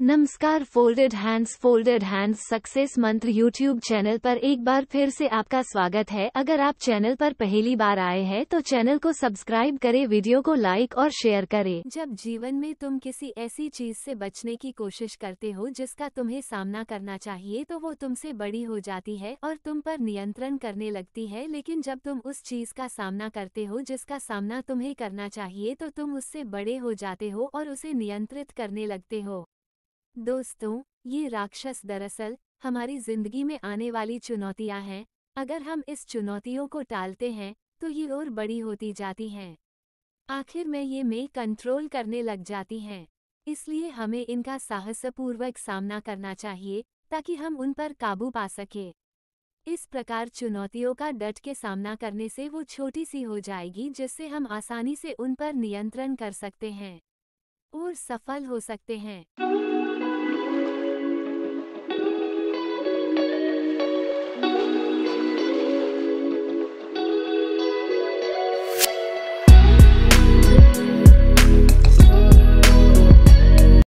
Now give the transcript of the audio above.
नमस्कार। Folded hands success Mantra YouTube channel पर एक बार फिर से आपका स्वागत है। अगर आप चैनल पर पहली बार आए हैं तो चैनल को सब्सक्राइब करें, वीडियो को लाइक और शेयर करें। जब जीवन में तुम किसी ऐसी चीज से बचने की कोशिश करते हो जिसका तुम्हें सामना करना चाहिए तो वो तुमसे बड़ी हो जाती है और तुम पर नियंत्रण करने लगती है, लेकिन जब तुम उस चीज का सामना करते हो जिसका सामना तुम्हें करना चाहिए तो तुम उससे बड़े हो जाते हो और उसे नियंत्रित करने लगते हो। दोस्तों, ये राक्षस दरअसल हमारी जिंदगी में आने वाली चुनौतियां हैं। अगर हम इस चुनौतियों को टालते हैं तो ये और बड़ी होती जाती हैं। आखिर में ये मैं कंट्रोल करने लग जाती हैं। इसलिए हमें इनका साहसपूर्वक सामना करना चाहिए ताकि हम उन पर काबू पा सके। इस प्रकार चुनौतियों का डट के सामना करने से वो छोटी सी हो जाएगी, जिससे हम आसानी से उन पर नियंत्रण कर सकते हैं और सफल हो सकते हैं।